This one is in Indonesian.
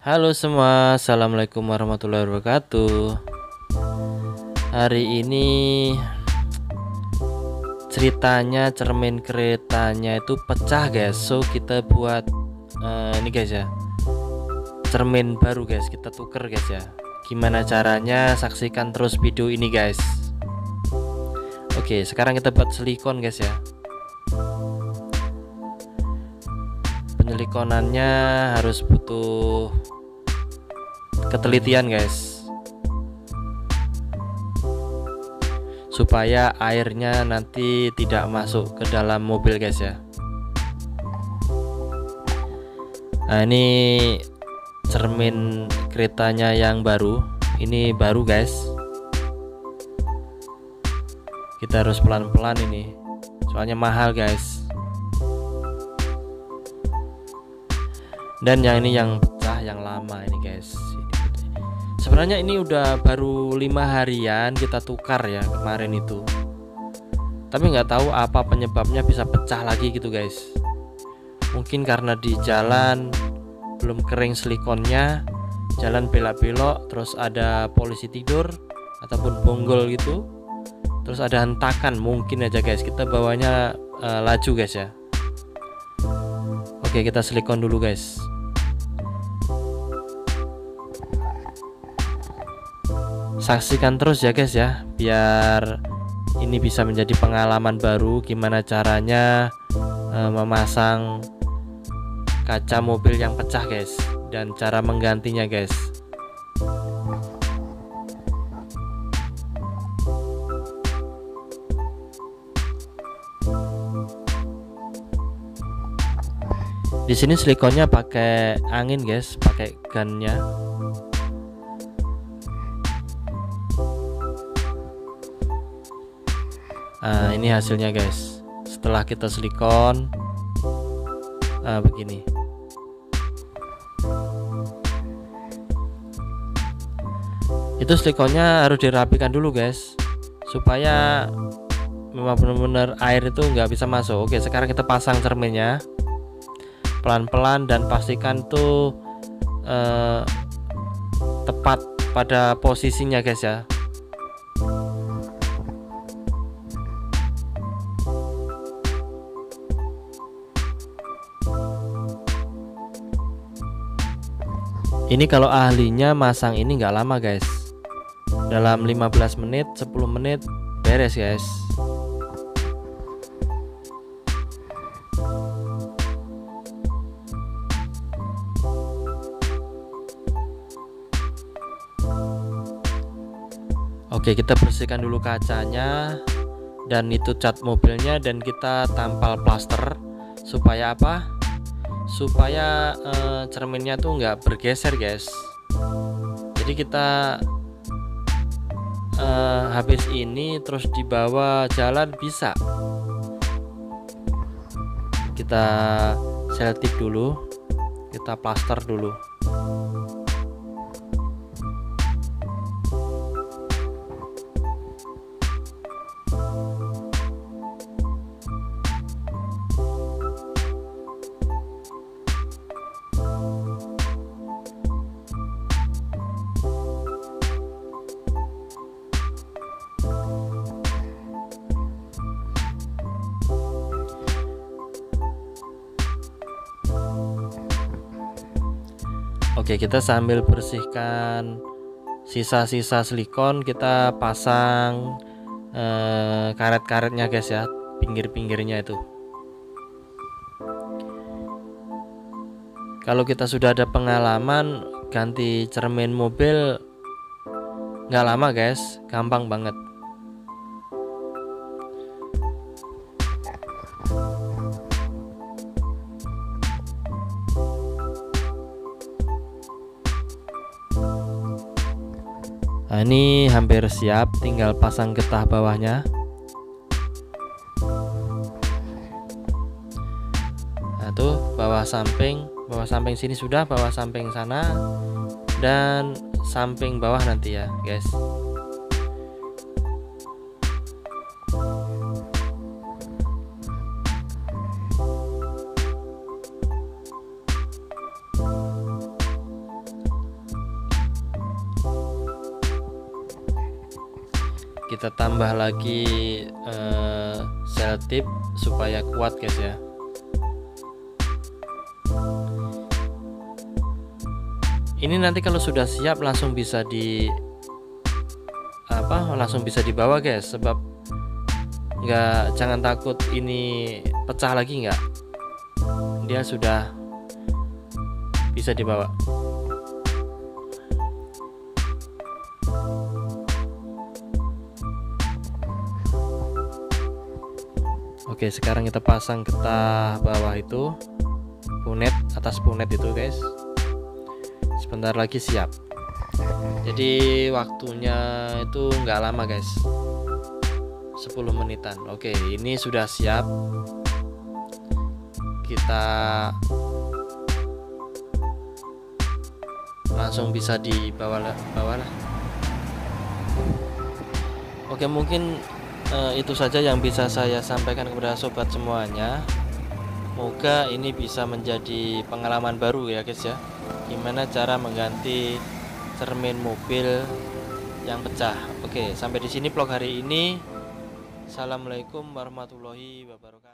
Halo semua, assalamualaikum warahmatullahi wabarakatuh. Hari ini ceritanya cermin keretanya itu pecah guys. So kita buat ini guys ya, cermin baru guys. Kita tuker guys ya. Gimana caranya? Saksikan terus video ini guys. Oke, sekarang kita buat silikon guys ya. Penyilikonannya harus butuh ketelitian guys, supaya airnya nanti tidak masuk ke dalam mobil guys ya. Nah, ini cermin keretanya yang baru, ini baru guys. Kita harus pelan-pelan ini, soalnya mahal guys. Dan yang ini yang pecah, yang lama ini guys. Sebenarnya ini udah baru 5 harian kita tukar ya kemarin itu, tapi nggak tahu apa penyebabnya bisa pecah lagi gitu guys. Mungkin karena di jalan belum kering silikonnya, jalan belok-belok, terus ada polisi tidur ataupun bonggol gitu, terus ada hentakan mungkin aja guys. Kita bawanya laju guys ya. Oke, kita silikon dulu guys. Saksikan terus ya guys ya, biar ini bisa menjadi pengalaman baru gimana caranya memasang kaca mobil yang pecah guys, dan cara menggantinya guys. Di sini silikonnya pakai angin guys, pakai gunnya. Nah, ini hasilnya guys. Setelah kita silikon, begini. Itu silikonnya harus dirapikan dulu guys, supaya memang benar-benar air itu nggak bisa masuk. Oke, sekarang kita pasang cerminnya pelan-pelan dan pastikan tuh tepat pada posisinya guys ya. Ini kalau ahlinya masang ini nggak lama guys, dalam 15 menit 10 menit beres guys. Oke, kita bersihkan dulu kacanya dan itu cat mobilnya, dan kita tampal plaster supaya apa? Supaya cerminnya tuh nggak bergeser guys. Jadi kita habis ini terus dibawa jalan bisa. Kita selotip dulu, kita plaster dulu. Oke, kita sambil bersihkan sisa-sisa silikon, kita pasang karet-karetnya guys ya, pinggir-pinggirnya itu. Kalau kita sudah ada pengalaman ganti cermin mobil, nggak lama guys, gampang banget. Nah, ini hampir siap, tinggal pasang getah bawahnya. Nah, tuh bawah samping sini sudah, bawah samping sana, dan samping bawah nanti ya guys. kita tambah lagi sel tip supaya kuat guys ya. Ini nanti kalau sudah siap langsung bisa langsung bisa dibawa guys, sebab jangan takut ini pecah lagi, nggak, dia sudah bisa dibawa. Oke, sekarang kita pasang getah bawah itu, punet atas punet itu guys. Sebentar lagi siap. Jadi waktunya itu nggak lama guys, 10 menitan. Oke, ini sudah siap. Kita langsung bisa dibawa lah. Oke, mungkin itu saja yang bisa saya sampaikan kepada sobat semuanya. Semoga ini bisa menjadi pengalaman baru ya guys ya, gimana cara mengganti cermin mobil yang pecah. Oke, sampai di sini vlog hari ini. Assalamualaikum warahmatullahi wabarakatuh.